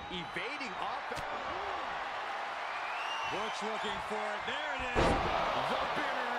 evading offense. Butch looking for it. There it is. The bitter